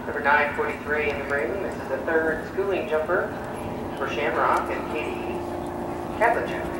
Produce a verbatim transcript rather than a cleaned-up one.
Number nine forty-three in the ring. This is the third schooling jumper for Shamrock and Katie Kaplicek.